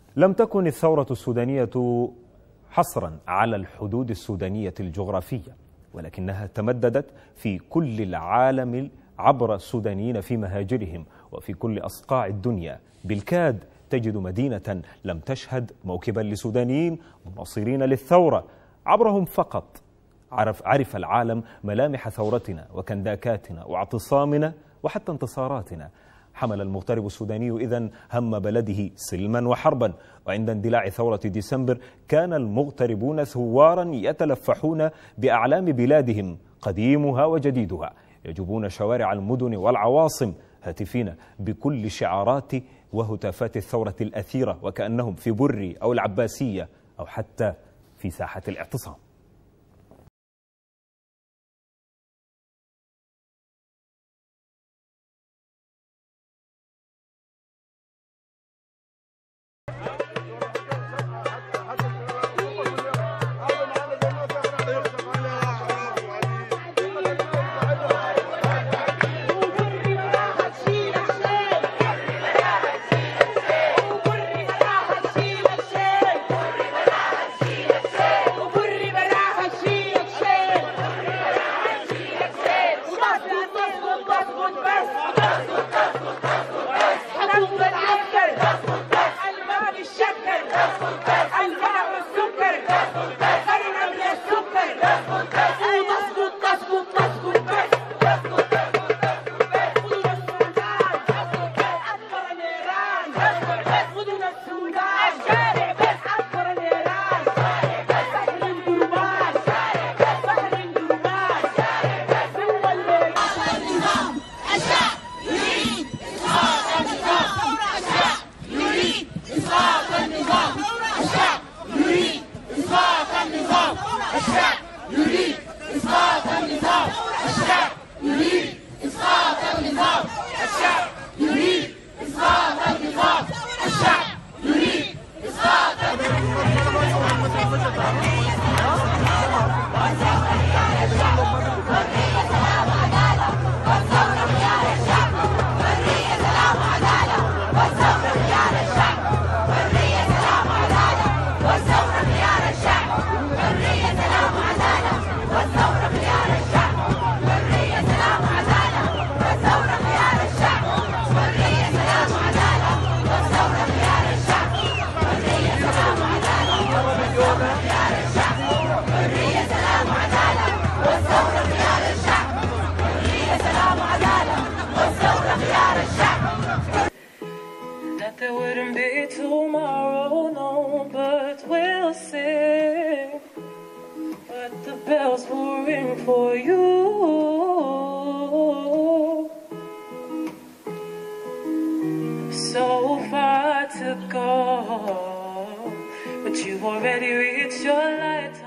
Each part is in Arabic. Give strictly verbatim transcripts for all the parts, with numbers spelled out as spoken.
لم تكن الثورة السودانية حصرا على الحدود السودانية الجغرافية، ولكنها تمددت في كل العالم عبر السودانيين في مهاجرهم وفي كل أصقاع الدنيا. بالكاد تجد مدينة لم تشهد موكبا لسودانيين مناصرين للثورة. عبرهم فقط عرف, عرف العالم ملامح ثورتنا وكنداكاتنا واعتصامنا وحتى انتصاراتنا. حمل المغترب السوداني إذن هم بلده سلما وحربا، وعند اندلاع ثورة ديسمبر كان المغتربون ثوارا يتلفحون بأعلام بلادهم قديمها وجديدها، يجوبون شوارع المدن والعواصم هاتفين بكل شعارات وهتافات الثورة الأثيرة، وكأنهم في بري أو العباسية أو حتى في ساحة الاعتصام. There wouldn't be tomorrow, no, but we'll sing. But the bells will ring for you. So far to go, but you've already reached your lifetime.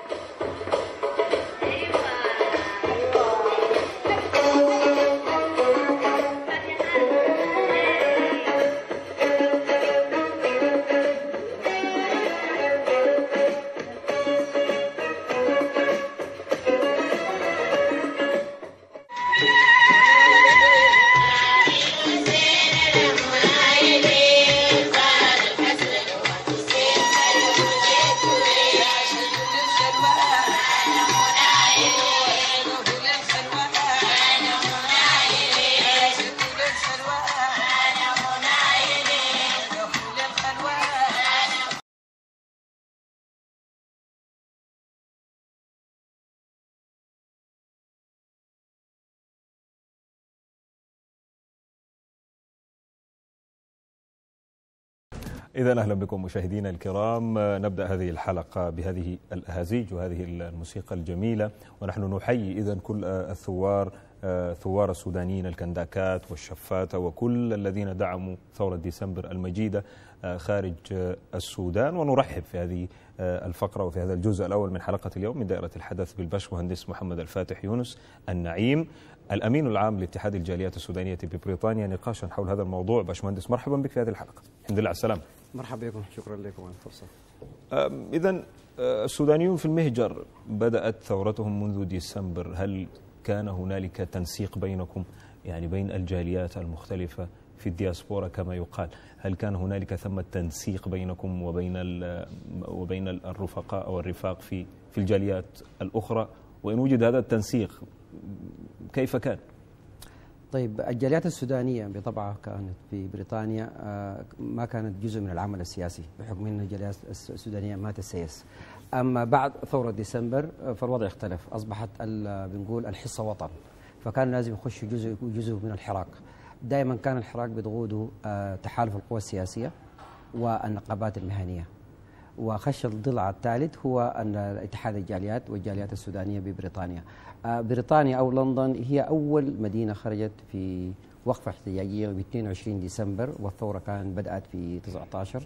إذا أهلا بكم مشاهدينا الكرام. نبدأ هذه الحلقة بهذه الأهازيج وهذه الموسيقى الجميلة، ونحن نحيي إذا كل الثوار ثوار السودانيين الكنداكات والشفاتة وكل الذين دعموا ثورة ديسمبر المجيدة خارج السودان، ونرحب في هذه الفقرة وفي هذا الجزء الأول من حلقة اليوم من دائرة الحدث بالباشمهندس محمد الفاتح يونس النعيم الأمين العام لاتحاد الجاليات السودانية ببريطانيا، نقاشا حول هذا الموضوع. باشمهندس مرحبا بك في هذه الحلقة. الحمد لله على السلامة. مرحبا بكم، شكرا لكم على الفرصة. إذن السودانيون في المهجر بدأت ثورتهم منذ ديسمبر، هل كان هنالك تنسيق بينكم يعني بين الجاليات المختلفة في الدياسبورا كما يقال، هل كان هنالك ثمة تنسيق بينكم وبين وبين الرفقاء أو الرفاق في في الجاليات الأخرى؟ وإن وجد هذا التنسيق كيف كان؟ طيب، الجاليات السودانية بطبعها كانت في بريطانيا ما كانت جزء من العمل السياسي بحكم أن الجاليات السودانية ما تسيس. أما بعد ثورة ديسمبر فالوضع اختلف، أصبحت بنقول الحصة وطن، فكان لازم يخش جزء جزء من الحراك. دائما كان الحراك بضغوطه تحالف القوى السياسية والنقابات المهنية، وخش الضلع الثالث هو أن اتحاد الجاليات والجاليات السودانية ببريطانيا. بريطانيا أو لندن هي أول مدينة خرجت في وقفة احتجاجية ب اثنين وعشرين ديسمبر، والثورة كانت بدأت في تسعة عشر.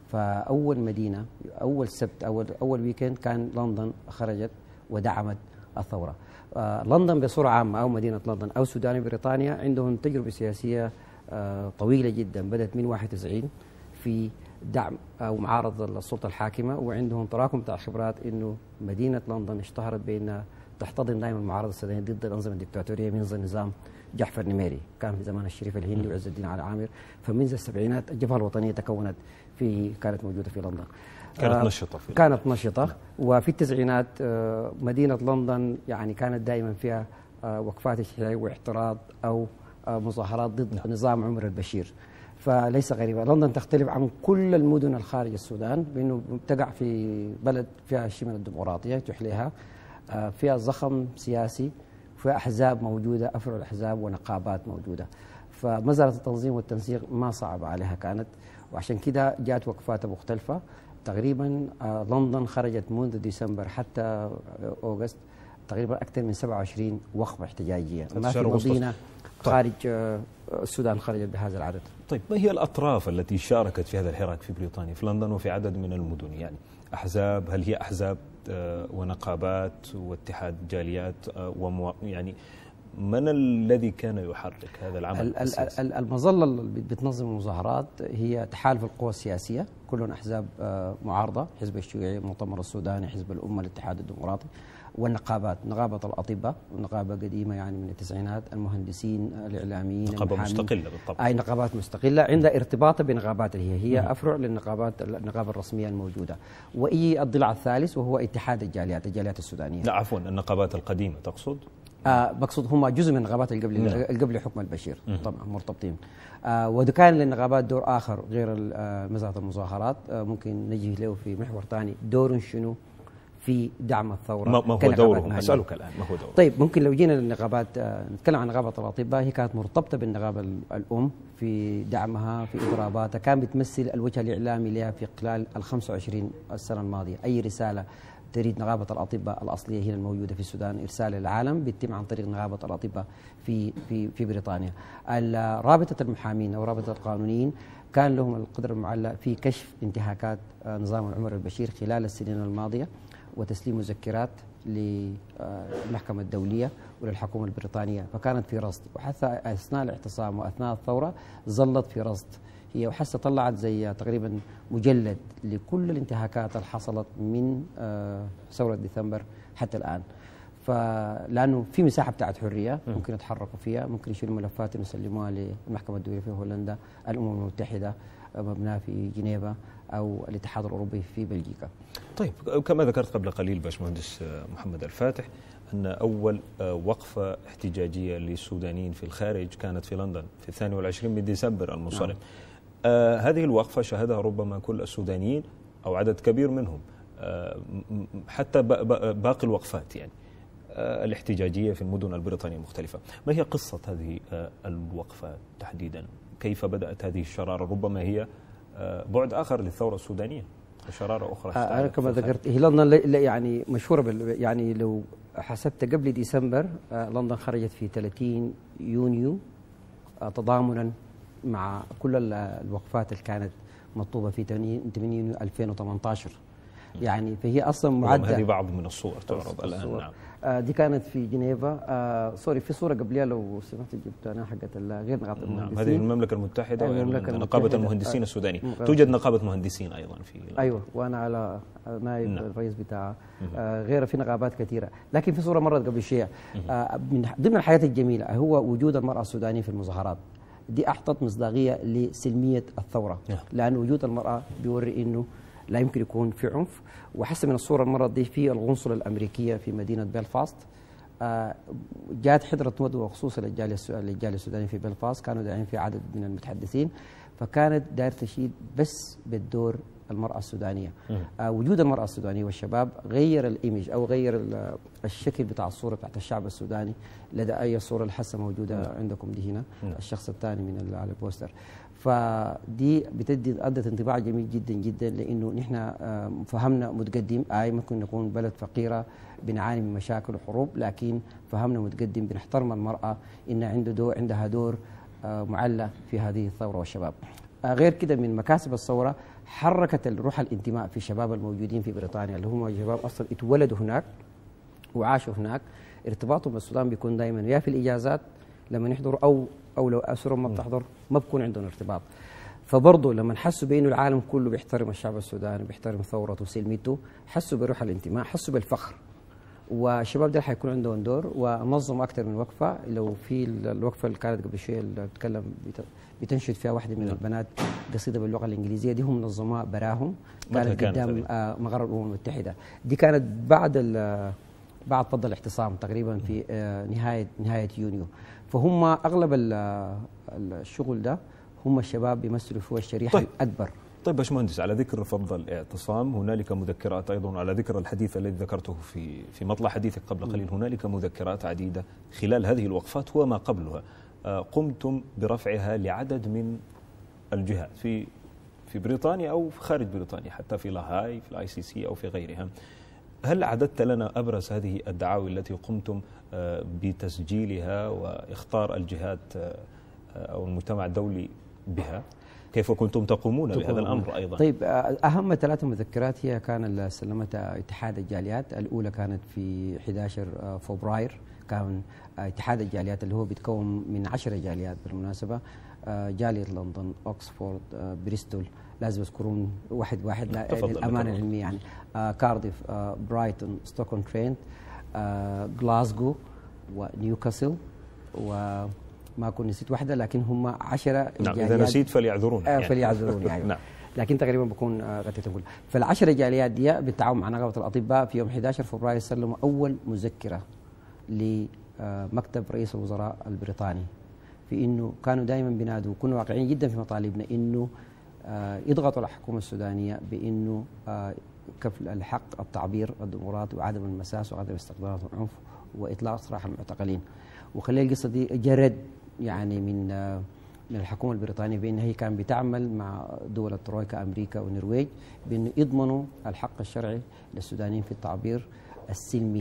فأول مدينة أول سبت أول أول ويكند كان لندن خرجت ودعمت الثورة. آه لندن بصورة عامة أو مدينة لندن أو سودان بريطانيا عندهم تجربة سياسية آه طويلة جدا، بدأت من واحد وتسعين في دعم أو معارضة السلطة الحاكمة، وعندهم تراكم بتاع خبرات إنه مدينة لندن اشتهرت بأنها تحتضن دائما المعارضة السودانية ضد الأنظمة الدكتاتورية من نظام جعفر نميري، كان في زمان الشريف الهندي وعز الدين علي عامر. فمنذ السبعينات الجبهة الوطنية تكونت في كانت موجودة في لندن، كانت آه نشطة في كانت نشطة نعم. وفي التسعينات آه مدينة لندن يعني كانت دائما فيها آه وقفات اجتماعية واعتراض أو آه مظاهرات ضد نعم. نظام عمر البشير. فليس غريبة، لندن تختلف عن كل المدن الخارج السودان بأنه تقع في بلد فيها شيء من الديمقراطية تحليها، آه فيها زخم سياسي، فيها أحزاب موجودة، أفرع الأحزاب ونقابات موجودة. فمسألة التنظيم والتنسيق ما صعب عليها كانت، وعشان كده جاءت وقفات مختلفة. تقريبا آه لندن خرجت منذ ديسمبر حتى آه أوغست تقريبا أكثر من سبعة وعشرين وقفة احتجاجية، ما في مدينة خارج آه السودان خرجت بهذا العدد. طيب، ما هي الأطراف التي شاركت في هذا الحراك في بريطانيا في لندن وفي عدد من المدن؟ يعني أحزاب، هل هي أحزاب آه ونقابات واتحاد جاليات آه ومو يعني من الذي كان يحرك هذا العمل السياسي؟ المظلة اللي بتنظم المظاهرات هي تحالف القوى السياسية، كلهم أحزاب معارضة، حزب الشيوعي، المؤتمر السوداني، حزب الأمة، الاتحاد الديمقراطي، والنقابات، نقابة الأطباء، نقابة قديمة يعني من التسعينات، المهندسين، الإعلاميين، نقابة مستقلة بالطبع. أي نقابات مستقلة عندها ارتباط بنقابات اللي هي هي أفرع للنقابات النقابة الرسمية الموجودة. وإي الضلع الثالث وهو اتحاد الجاليات، الجاليات السودانية. لا عفوا، النقابات القديمة تقصد؟ آه بقصد هم جزء من النقابات اللي قبل اللي قبل حكم البشير طبعا مرتبطين. آه وده كان للنقابات دور اخر غير مساله المظاهرات، آه ممكن نجي له في محور ثاني، دور شنو في دعم الثوره؟ ما هو دورهم؟ اسالك الان ما هو دورهم؟ طيب، ممكن لو جينا للنقابات آه نتكلم عن نقابه الاطباء، هي كانت مرتبطه بالنقابه الام في دعمها في اضراباتها، كان بتمثل الوجه الاعلامي لها في خلال ال خمسة وعشرين السنه الماضيه. اي رساله تريد نقابة الأطباء الأصلية هي الموجودة في السودان إرسال للعالم بيتم عن طريق نقابة الأطباء في في في بريطانيا. رابطة المحامين أو رابطة القانونيين كان لهم القدرة المعلة في كشف انتهاكات نظام عمر البشير خلال السنين الماضية وتسليم مذكرات للمحكمة الدولية وللحكومة البريطانية، فكانت في رصد، وحتى أثناء الاعتصام وأثناء الثورة ظلت في رصد هي، وحتى طلعت زي تقريبا مجلد لكل الانتهاكات اللي حصلت من ثورة ديسمبر حتى الآن. فلأنه في مساحة بتاعت حرية ممكن يتحركوا فيها، ممكن يشيلوا ملفات ويسلموها للمحكمة الدولية في هولندا، الأمم المتحدة مبناة في جنيفا، أو الاتحاد الأوروبي في بلجيكا. طيب، كما ذكرت قبل قليل باشمهندس محمد الفاتح أن أول وقفة احتجاجية للسودانيين في الخارج كانت في لندن في الثاني والعشرين من ديسمبر المنصرم. نعم. آه هذه الوقفة شهدها ربما كل السودانيين أو عدد كبير منهم، آه حتى باقي الوقفات يعني آه الاحتجاجية في المدن البريطانية المختلفة. ما هي قصة هذه آه الوقفة تحديدا؟ كيف بدأت هذه الشرارة؟ ربما هي آه بعد آخر للثورة السودانية، شرارة أخرى. آه أنا كما ذكرت هي لندن يعني مشهورة بال يعني لو حسبت قبل ديسمبر آه لندن خرجت في ثلاثين يونيو آه تضامنا مع كل الوقفات اللي كانت مطلوبة في ثمانية يونيو ألفين وثمانية عشر. يعني فهي اصلا معدة. هذه بعض من الصور تعرض الان. نعم. آه دي كانت في جنيفا. آه سوري، في صوره قبلها لو سمحت جبت انا حقت غير نقابه المهندسين. نعم، هذه المملكه المتحده. المملكة نقابه المهندسين آه السوداني. آه توجد نقابه مهندسين ايضا في الأرض. ايوه، وانا على نائب نعم. الرئيس بتاعها. آه غير في نقابات كثيره، لكن في صوره مرت قبل شيء. آه من ضمن الحياه الجميله هو وجود المراه السودانيه في المظاهرات. دي أعطت مصداقية لسلمية الثورة، لأن وجود المرأة بيوري إنه لا يمكن يكون في عنف. وحسب من الصورة المرة دي في القنصلة الأمريكية في مدينة بلفاست، آه جات حضرة ندوة خصوصا للجالية للجالية السودانية في بلفاست، كانوا داعين في عدد من المتحدثين، فكانت داير تشيد بس بالدور المرأة السودانية. آه وجود المرأة السودانية والشباب غير الإيمج أو غير الشكل بتاع الصورة بتاعت الشعب السوداني لدى أي صورة الحسة موجودة مم. عندكم دي هنا مم. الشخص الثاني من على البوستر. فدي بتدي أدت انطباع جميل جدا جدا، لأنه نحن آه فهمنا متقدم. آي ممكن نكون بلد فقيرة بنعاني من مشاكل وحروب، لكن فهمنا متقدم، بنحترم المرأة إن عنده دور عندها دور آه معلى في هذه الثورة والشباب. آه غير كده من مكاسب الثورة حركت الروح الانتماء في الشباب الموجودين في بريطانيا، اللي هم شباب اصلا اتولدوا هناك وعاشوا هناك. ارتباطهم بالسودان بيكون دائما يا في الاجازات لما يحضروا، او او لو اسرهم ما بتحضر ما بكون عندهم ارتباط. فبرضه لما حسوا بانه العالم كله بيحترم الشعب السوداني، بيحترم ثورته وسلميته، حسوا بروح الانتماء، حسوا بالفخر. والشباب ده حيكون عندهم دور، ونظموا اكثر من وقفه. لو في الوقفه اللي كانت قبل شويه اللي بتكلم بتنشد فيها واحده من البنات قصيده باللغه الانجليزيه، دي هم نظموها براهم، كانت قدام آه مقر الامم المتحده. دي كانت بعد بعد فض الاعتصام تقريبا في آه نهايه نهايه يونيو. فهم اغلب الشغل ده هم الشباب بيمثلوا فيه الشريحه طيب. الاكبر. طيب باشمهندس، على ذكر فض الاعتصام هنالك مذكرات ايضا، على ذكر الحديث الذي ذكرته في في مطلع حديثك قبل قليل، هنالك مذكرات عديده خلال هذه الوقفات وما قبلها قمتم برفعها لعدد من الجهات في في بريطانيا او في خارج بريطانيا، حتى في لاهاي في الاي سي سي او في غيرها. هل عددت لنا ابرز هذه الدعاوي التي قمتم بتسجيلها واختار الجهات او المجتمع الدولي بها؟ كيف كنتم تقومون بهذا الامر ايضا؟ طيب اهم ثلاث مذكرات هي كان سلمتها اتحاد الجاليات. الاولى كانت في أحد عشر فبراير، كان اتحاد الجاليات اللي هو بيتكون من عشرة جاليات بالمناسبة، جالية لندن، أكسفورد، بريستول، لازم يذكرون واحد واحد للأمانة العلمية يعني، كارديف، برايتون، ستوكهولم ترينت، غلاسكو، ونيوكاسل، وما كنت نسيت واحدة لكن هم عشرة نعم جاليات. إذا نسيت فليعذرون يعني. فليعذرون يعني نعم. لكن تقريبا بكون غطيتهم كلها. فالعشرة جاليات دي بالتعاون مع نقابة الأطباء في يوم أحد عشر فبراير سلموا أول مذكرة لمكتب رئيس الوزراء البريطاني، في انه كانوا دائما بينادوا، كنا واقعيين جدا في مطالبنا انه يضغطوا على الحكومه السودانيه بانه كفل الحق التعبير الديمقراطي وعدم المساس وعدم استخدام العنف واطلاق سراح المعتقلين. وخلي القصه دي جرد يعني من من الحكومه البريطانيه بان هي كان بتعمل مع دول الترويكا امريكا والنرويج بانه يضمنوا الحق الشرعي للسودانيين في التعبير السلمي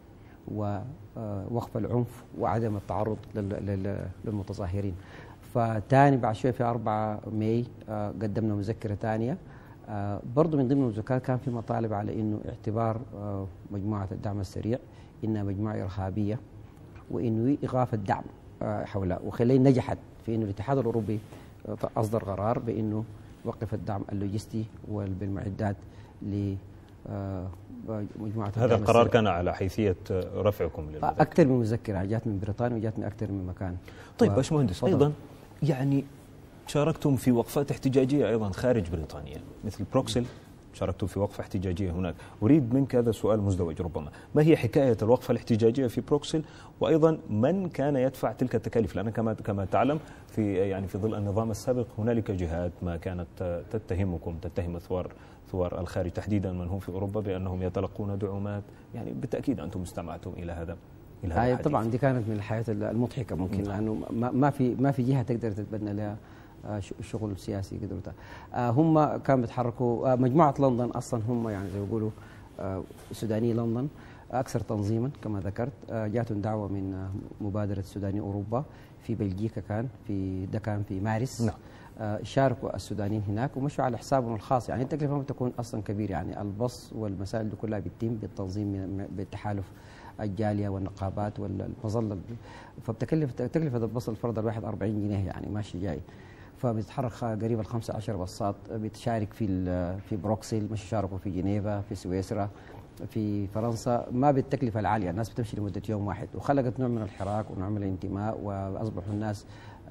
ووقف العنف وعدم التعرض للمتظاهرين. فتاني بعد شويه في أربعة ماي قدمنا مذكره ثانيه، برضه من ضمن المذكرات كان في مطالب على انه اعتبار مجموعه الدعم السريع انها مجموعه ارهابيه، وانه ايقاف الدعم حولها. وخليه نجحت في انه الاتحاد الاوروبي اصدر قرار بانه وقف الدعم اللوجستي بالمعدات ل مجموعة. هذا القرار كان على حيثية رفعكم للمذكرة؟ أكثر من مذكرة جات من بريطانيا وجات من أكثر من مكان. طيب باشمهندس، أيضا يعني شاركتم في وقفات احتجاجية أيضا خارج بريطانيا مثل بروكسل، شاركتم في وقفة احتجاجية هناك. أريد منك هذا سؤال مزدوج ربما، ما هي حكاية الوقفة الاحتجاجية في بروكسل؟ وأيضا من كان يدفع تلك التكاليف؟ لأن كما كما تعلم في يعني في ظل النظام السابق هنالك جهات ما كانت تتهمكم تتهم ثوار ثوار الخارج تحديدا من هم في أوروبا بأنهم يتلقون دعومات، يعني بالتأكيد أنتم استمعتم إلى هذا إلى هذا الحديث. طبعا دي كانت من الحياة المضحكة ممكن، لأنه ما في ما في جهة تقدر تتبنى لها شغل سياسي قدرتها. هم كانوا بيتحركوا مجموعة لندن أصلا، هم يعني زي ما يقولوا سوداني لندن أكثر تنظيما كما ذكرت. جاتهم دعوة من مبادرة سوداني أوروبا في بلجيكا، كان في ده كان في مارس. نعم. شاركوا السودانيين هناك ومشوا على حسابهم الخاص، يعني التكلفة ما تكون أصلا كبيرة، يعني البص والمسائل دي كلها بتتم بالتنظيم بالتحالف الجالية والنقابات والمظلة، فبتكلف تكلفة البص الفرد الواحد أربعين جنيه يعني ماشي جاي. فبتتحرك قريب ال خمسة عشر بصات بتشارك في في بروكسل، مش شاركوا في جنيفا، في سويسرا، في فرنسا، ما بالتكلفة العالية، الناس بتمشي لمدة يوم واحد، وخلقت نوع من الحراك ونوع من الانتماء، وأصبحوا الناس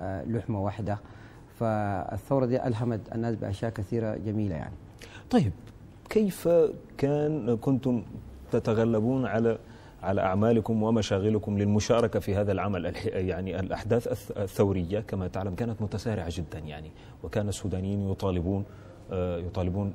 لحمة واحدة. فالثورة دي ألهمت الناس بأشياء كثيرة جميلة يعني. طيب كيف كان كنتم تتغلبون على على أعمالكم ومشاغلكم للمشاركة في هذا العمل؟ يعني الأحداث الثورية كما تعلم كانت متسارعة جدا يعني، وكان السودانيين يطالبون يطالبون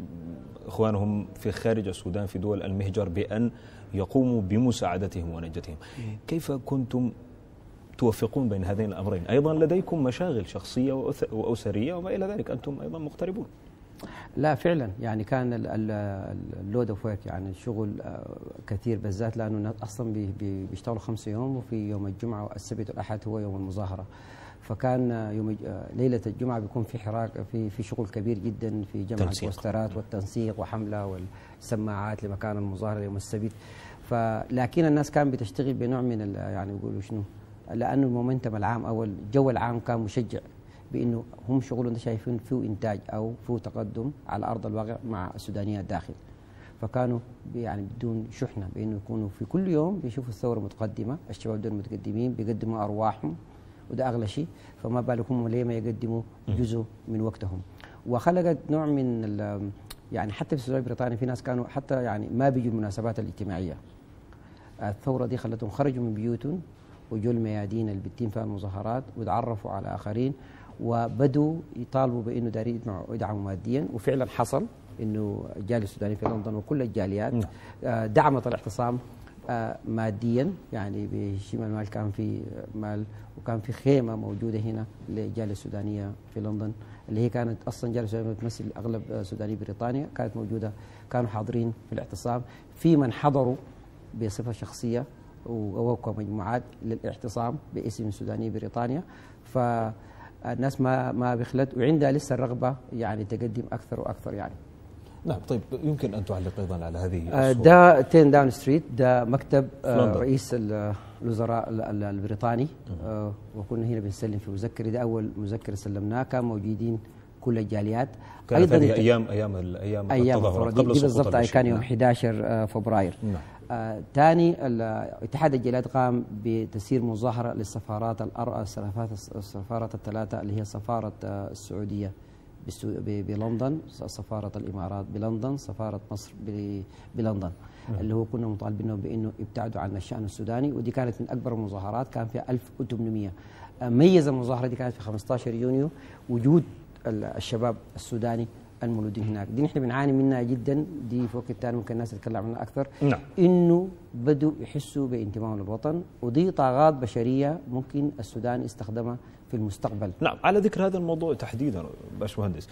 إخوانهم في خارج السودان في دول المهجر بأن يقوموا بمساعدتهم ونجدتهم. كيف كنتم توفقون بين هذين الأمرين؟ أيضا لديكم مشاغل شخصية وأسرية وما إلى ذلك، أنتم أيضا مغتربون. لا فعلا يعني كان اللود اوف ورك يعني شغل كثير، بالذات لانه الناس اصلا بيشتغلوا خمسة يوم، وفي يوم الجمعه والسبت والاحد هو يوم المظاهره. فكان يوم ليله الجمعه بيكون في حراك، في في شغل كبير جدا في جمع البوسترات والتنسيق وحمله والسماعات لمكان المظاهره يوم السبت. فلكن الناس كان بتشتغل بنوع من يعني يقولوا شنو، لانه المومنتم العام او الجو العام كان مشجع بانه هم شغلهم شايفين فيه انتاج او فيه تقدم على ارض الواقع مع السودانيين الداخل. فكانوا يعني بدون شحنه بانه يكونوا في كل يوم بيشوفوا الثوره متقدمه، الشباب دول متقدمين بيقدموا ارواحهم وده اغلى شيء، فما بالكم ليه ما يقدموا جزء من وقتهم. وخلقت نوع من يعني حتى في السودان البريطاني في ناس كانوا حتى يعني ما بيجوا المناسبات الاجتماعيه. الثوره دي خلتهم خرجوا من بيوتهم وجوا الميادين اللي بتتم فيها المظاهرات وتعرفوا على اخرين، وبدوا يطالبوا بانه دارين يدعموا ماديا، وفعلا حصل انه الجاليه السودانيه في لندن وكل الجاليات دعمت الاعتصام ماديا، يعني بشيء المال كان في مال، وكان في خيمه موجوده هنا للجاليه السودانيه في لندن اللي هي كانت اصلا جاليه السودانيه بتمثل اغلب سوداني بريطانيا، كانت موجوده كانوا حاضرين في الاعتصام، في من حضروا بصفه شخصيه ووقعوا مجموعات للاعتصام باسم سوداني بريطانيا. ف الناس ما ما بخلت وعندها لسه الرغبه يعني تقدم اكثر واكثر يعني. نعم. طيب يمكن ان تعلق ايضا على هذه آه ده عشرة داون ستريت، ده مكتب آه رئيس الوزراء البريطاني، آه وكنا هنا بنسلم في مذكره، ده اول مذكره سلمناه، كان موجودين كل الجاليات. كانت هذه ايام ايام الايام ايام التظاهرات قبل بالضبط، كان يوم أحد عشر فبراير. نعم. ثاني آه اتحاد الجاليات قام بتسيير مظاهره للسفارات الاربع السفارات الثلاثه اللي هي سفاره آه السعوديه بلندن، سفاره الامارات بلندن، سفاره مصر بلندن، اللي هو كنا مطالبين بانه يبتعدوا عن الشان السوداني، ودي كانت من اكبر المظاهرات، كان فيها ألف وثمانمئة. آه ميز المظاهره دي كانت في خمسة عشر يونيو وجود الشباب السوداني المولودين هناك. دي نحن بنعاني منها جدا، دي في وقت ثاني ممكن الناس تتكلم عنها اكثر. نعم. انه بدوا يحسوا بانتمائهم للوطن، ودي طاقات بشريه ممكن السودان يستخدمها في المستقبل. نعم. على ذكر هذا الموضوع تحديدا باشمهندس،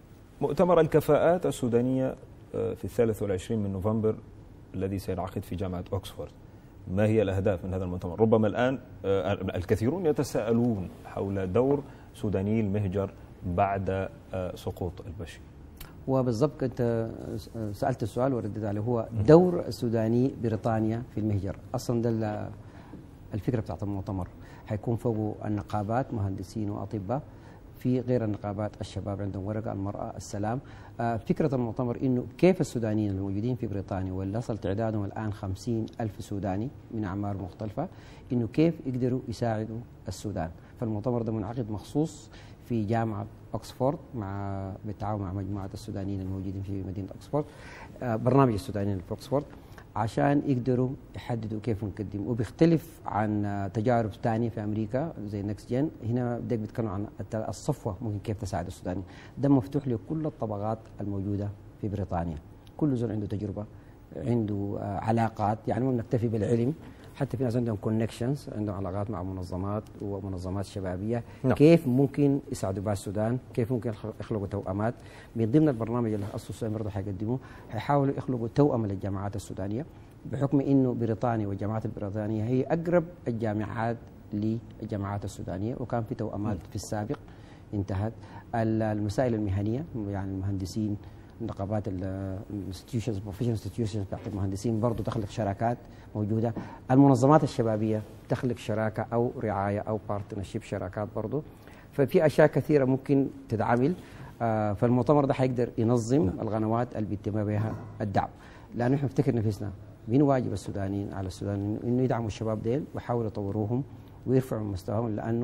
مؤتمر الكفاءات السودانيه في الثالث والعشرين من نوفمبر الذي سينعقد في جامعه اوكسفورد، ما هي الاهداف من هذا المؤتمر؟ ربما الان الكثيرون يتساءلون حول دور سوداني المهجر بعد سقوط البشير. وبالضبط انت سالت السؤال ورديت عليه، هو دور السوداني بريطانيا في المهجر. اصلا ده الفكره بتاعت المؤتمر، حيكون فوقه النقابات مهندسين واطباء، في غير النقابات الشباب عندهم ورقه، المراه، السلام. فكره المؤتمر انه كيف السودانيين الموجودين في بريطانيا واللي وصل تعدادهم الان خمسين ألف سوداني من اعمار مختلفه، انه كيف يقدروا يساعدوا السودان. فالمؤتمر ده منعقد مخصوص في جامعة أكسفورد مع بالتعاون مع مجموعة السودانيين الموجودين في مدينة أكسفورد، آه برنامج السودانيين في أكسفورد، عشان يقدروا يحددوا كيف نقدم. وبيختلف عن آه تجارب ثانية في أمريكا زي نكست جين. هنا بدك بيتكلم عن الصفوة ممكن كيف تساعد السودانيين. ده مفتوح لكل الطبقات الموجودة في بريطانيا، كل زول عنده تجربة، عنده آه علاقات، يعني ما بنكتفي بالعلم، حتى في ناس عندهم كونكشنز، عندهم علاقات مع منظمات ومنظمات شبابيه. نعم. كيف ممكن يساعدوا بها السودان، كيف ممكن يخلقوا توأمات. من ضمن البرنامج اللي أصل السودان برضه حيقدموه، حيحاولوا يخلقوا توأمه للجامعات السودانيه، بحكم انه بريطانيا والجامعات البريطانيه هي اقرب الجامعات للجامعات السودانيه، وكان في توأمات في السابق انتهت. المسائل المهنيه يعني المهندسين، نقابات الانستتيوشنز بروفيشنال انستتيوشنز بتاعت المهندسين برضه تخلق شراكات موجوده. المنظمات الشبابيه تخلق شراكه او رعايه او بارتنرشيب، شراكات برضه. ففي اشياء كثيره ممكن تتعامل. آه فالمؤتمر ده حيقدر ينظم م. القنوات اللي بيتم بها الدعم، لانه احنا نفتكر نفسنا من واجب السودانيين على السودان انه يدعموا الشباب ديل ويحاولوا يطوروهم ويرفعوا من مستواهم، لانه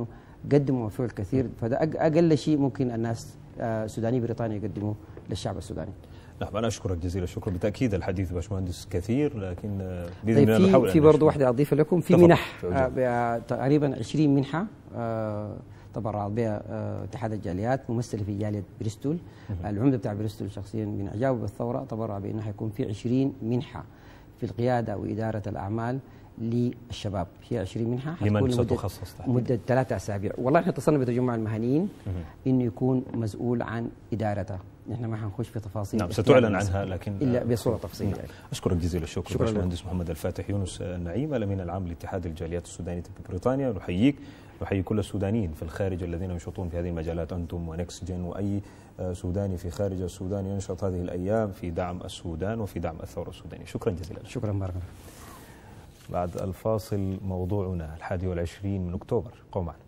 قدموا فيه الكثير، فده اقل شيء ممكن الناس سوداني بريطانيا يقدموه للشعب السوداني. نعم، أنا أشكرك جزيل الشكر. بالتأكيد الحديث باشمهندس كثير، لكن بإذن طيب الله نحاول في برضه واحدة أضيف لكم، في منح آه تقريبا عشرين منحة آه تبرعت بها آه اتحاد الجاليات ممثلة في جالية بريستول. العمدة بتاع بريستول شخصيا من إعجابه بالثورة تبرع بأنه حيكون في عشرين منحة في القيادة وإدارة الأعمال للشباب. هي عشرين منحة لمن ستخصص مدة ثلاثة أسابيع. والله احنا اتصلنا بتجمع المهنيين إنه يكون مسؤول عن إدارتها. نحن ما حنخش في تفاصيل. نعم، ستعلن عنها لكن إلا بصورة تفصيلية. نعم. أشكرك جزيل الشكر باشمهندس محمد الفاتح يونس النعيم، الأمين العام لاتحاد الجاليات السودانية ببريطانيا. نحييك، نحيي كل السودانيين في الخارج الذين ينشطون في هذه المجالات، أنتم ونكس جن وأي سوداني في خارج السودان ينشط هذه الأيام في دعم السودان وفي دعم الثورة السودانية. شكرا جزيلا. شكرا بارك. بعد الفاصل موضوعنا الحادي والعشرين من أكتوبر، قوم معنا.